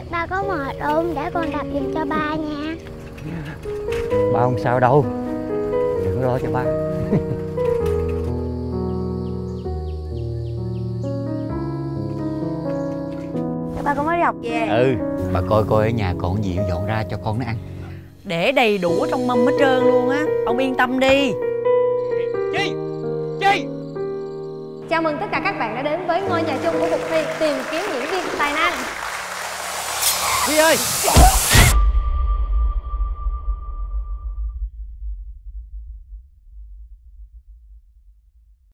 Ba có mệt không? Để con đập giùm cho ba nha. Ba không sao đâu, đừng lo cho ba. Ba con mới đi học về. Ừ, bà coi coi ở nhà còn gì dọn ra cho con nó ăn. Để đầy đủ trong mâm hết trơn luôn á. Ông yên tâm đi. Chi? Chào mừng tất cả các bạn đã đến với ngôi nhà chung của cuộc thi tìm kiếm diễn viên tài năng. Chi ơi!